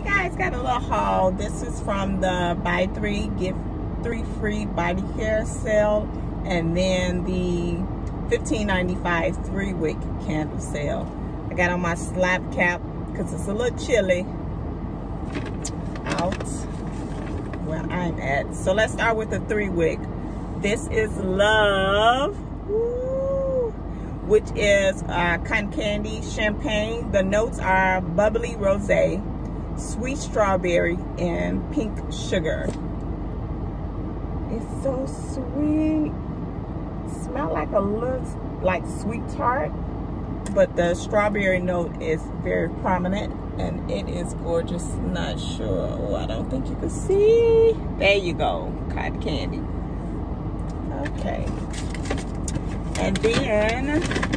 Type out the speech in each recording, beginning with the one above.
Hey guys, got a little haul. This is from the buy 3 get 3 free body care sale, and then the $15.95 3-wick candle sale. I got on my slap cap because it's a little chilly out where I'm at. So let's start with the 3-wick. This is Love, which is cotton candy champagne. The notes are bubbly rosé, sweet strawberry, and pink sugar. It's so sweet. Smell like a little like sweet tart, but the strawberry note is very prominent, and it is gorgeous. Not sure. Oh, I don't think you can see. There you go, cotton candy. Okay. And then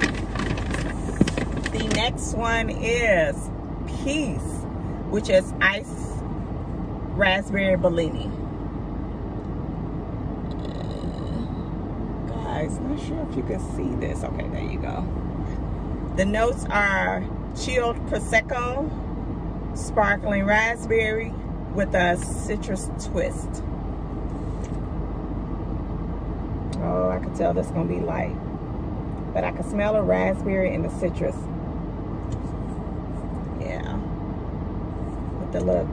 the next one is Peace, which is ice raspberry Bellini. Guys, not sure if you can see this. Okay, there you go. The notes are chilled Prosecco, sparkling raspberry with a citrus twist. Oh, I can tell this is gonna be light, but I can smell the raspberry and the citrus. Yeah, with the little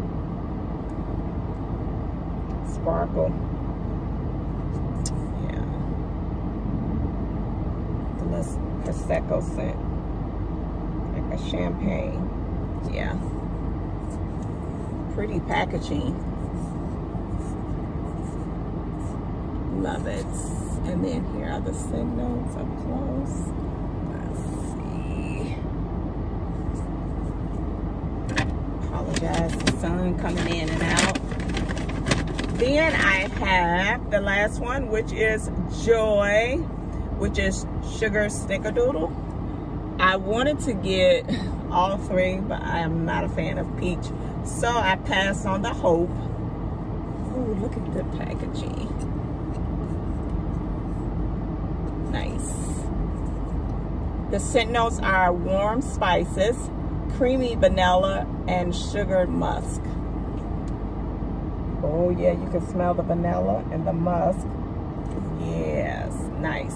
sparkle. Yeah, the little Prosecco scent, like a champagne. Yeah, pretty packaging. Love it. And then here are the scent notes up close. Let's see. Apologize, the sun coming in and out. Then I have the last one, which is Joy, which is sugar snickerdoodle. I wanted to get all 3, but I am not a fan of peach, so I passed on the Hope. Ooh, look at the packaging. Nice. The scent notes are warm spices, creamy vanilla, and sugared musk. Oh yeah, you can smell the vanilla and the musk. Yes, nice.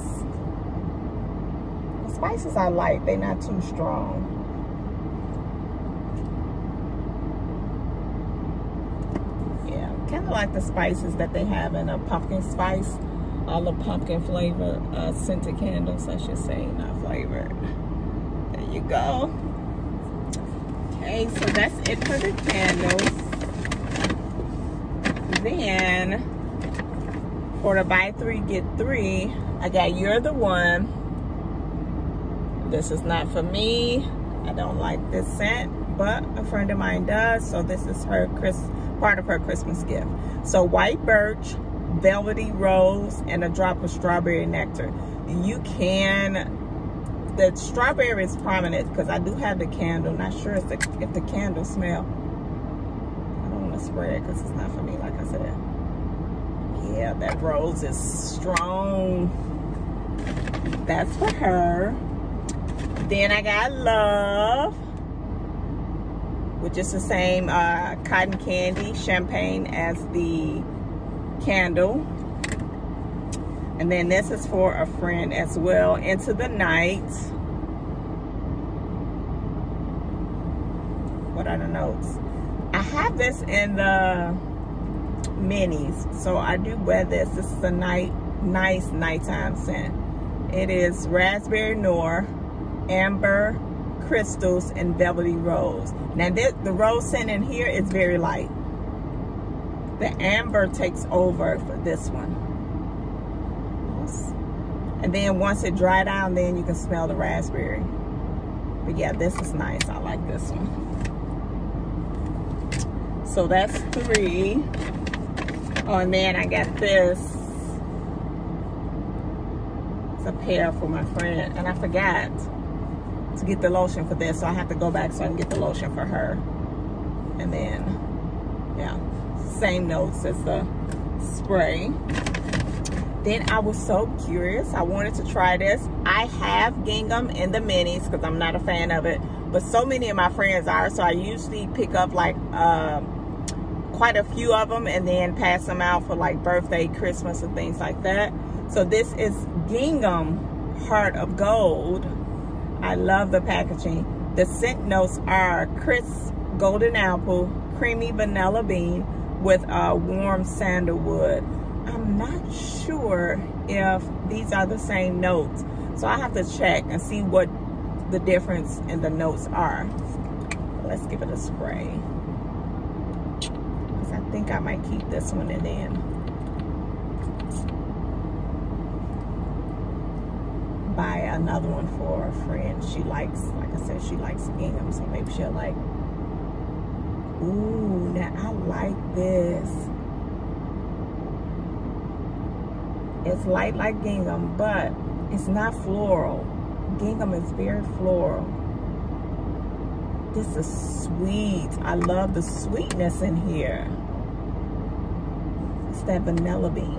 The spices I like, they're not too strong. Yeah, kind of like the spices that they have in a pumpkin spice. All the pumpkin flavor scented candles, I should say, not flavored. There you go. Okay, so that's it for the candles. Then, for the buy 3 get 3, I got You're the One. This is not for me. I don't like this scent, but a friend of mine does, so this is her part of her Christmas gift. So white birch, velvety rose, and a drop of strawberry nectar. You can, the strawberry is prominent because I do have the candle. Not sure if the candle smell. I don't want to spray it because it's not for me, like I said. Yeah, that rose is strong. That's for her. Then I got Love, which is the same cotton candy champagne as the candle. And then this is for a friend as well, Into the Night. What are the notes? I have this in the minis, so I do wear this. This is a nice nighttime scent. It is raspberry noir, amber, crystals, and velvety rose. Now the rose scent in here is very light. The amber takes over for this one. And then once it dry down, then you can smell the raspberry. But yeah, this is nice. I like this one. So that's 3. Oh, and then I got this. It's a pair for my friend. And I forgot to get the lotion for this, so I have to go back so I can get the lotion for her. And then, yeah, same notes as the spray. Then I was so curious. I wanted to try this. I have gingham in the minis because I'm not a fan of it, but so many of my friends are, so I usually pick up like quite a few of them and then pass them out for like birthday, Christmas, and things like that. So this is Gingham Heart of Gold. I love the packaging. The scent notes are crisp golden apple, creamy vanilla bean with warm sandalwood. I'm not sure if these are the same notes, so I have to check and see what the difference in the notes are. Let's give it a spray. I think I might keep this one and then buy another one for a friend. She likes, like I said, she likes gingham, so maybe she'll like. Ooh, now I like this. It's light like gingham, but it's not floral. Gingham is very floral. This is sweet. I love the sweetness in here. It's that vanilla bean.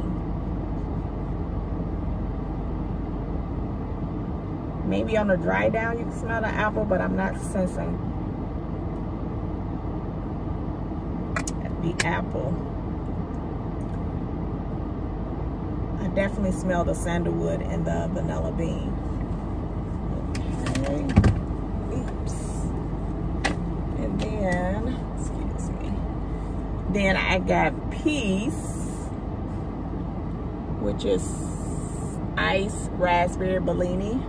Maybe on the dry down you can smell the apple, but I'm not sensing the apple. I definitely smell the sandalwood and the vanilla bean. Okay. And then, excuse me. Then I got Peace, which is Ice Raspberry Bellini.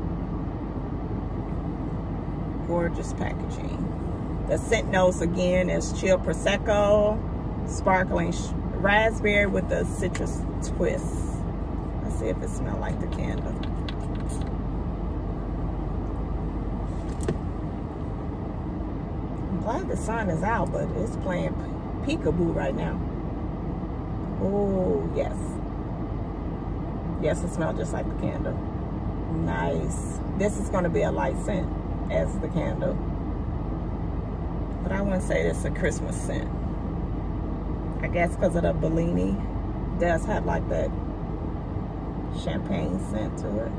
Gorgeous packaging. The scent notes again is chill Prosecco, sparkling raspberry with a citrus twist. Let's see if it smells like the candle. I'm glad the sun is out, but it's playing peekaboo right now. Oh, yes. Yes, it smells just like the candle. Nice. This is going to be a light scent as the candle. But I wouldn't say this is a Christmas scent. I guess because of the Bellini. It does have like that champagne scent to it.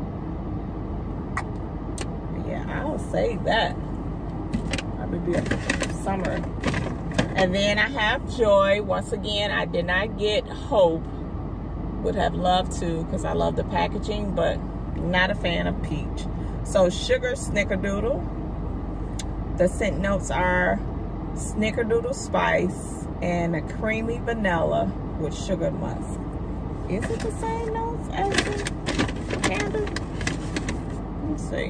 But yeah, I'll say that. Probably be a summer. And then I have Joy. Once again, I did not get Hope. Would have loved to because I love the packaging, but not a fan of peach. So sugar snickerdoodle. The scent notes are snickerdoodle spice and a creamy vanilla with sugar musk. Is it the same notes as the candle? Let's see.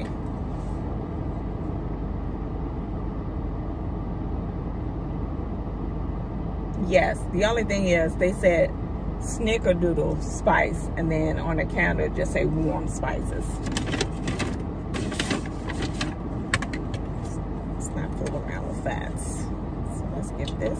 Yes, the only thing is they said snickerdoodle spice, and then on the candle just say warm spices. It's not full around with fats. So let's get this.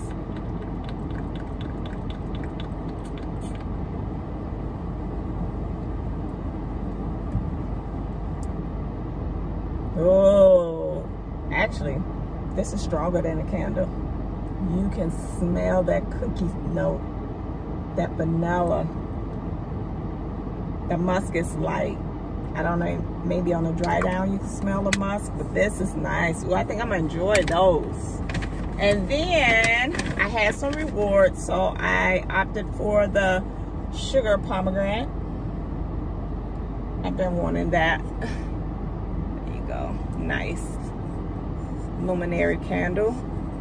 Oh, actually, this is stronger than a candle. You can smell that cookie note, that vanilla. The musk is light. I don't know, maybe on a dry down you can smell the musk, but this is nice. Well, I think I'm gonna enjoy those. And then I had some rewards, so I opted for the sugar pomegranate. I've been wanting that. There you go, nice. Luminary candle.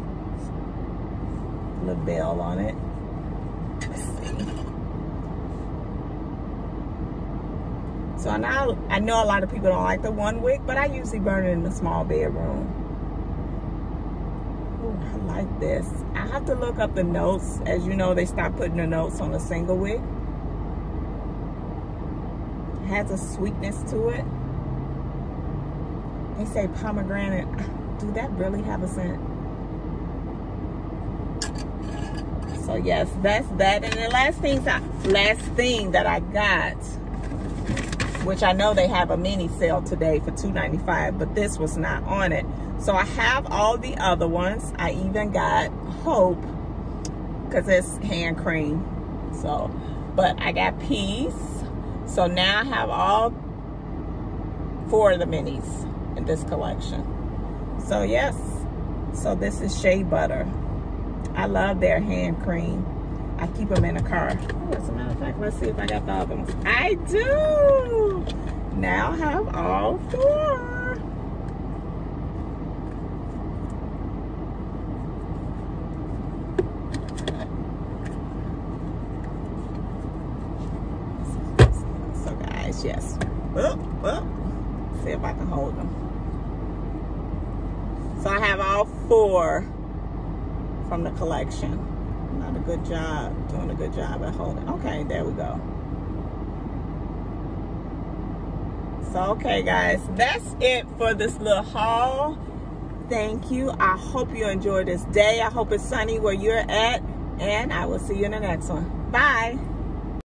Little bell on it. Let's see. So now I know a lot of people don't like the 1 wick, but I usually burn it in a small bedroom. Ooh, I like this. I have to look up the notes. As you know, they stopped putting the notes on a single wick. It has a sweetness to it. They say pomegranate. Do that really have a scent? So yes, that's that. And the last thing that I got, which I know they have a mini sale today for $2.95, but this was not on it. So I have all the other ones. I even got Hope because it's hand cream. So, but I got Peace. So now I have all 4 of the minis in this collection. So yes, so this is shea butter. I love their hand cream. I keep them in the car. Oh, as a matter of fact, let's see if I got the other ones. I do. Now I have all 4. So guys, yes. See if I can hold them. So I have all 4 from the collection. Not a good job, doing a good job at holding. Okay, there we go. So, okay guys, that's it for this little haul. Thank you. I hope you enjoyed this day. I hope it's sunny where you're at, and I will see you in the next one. Bye.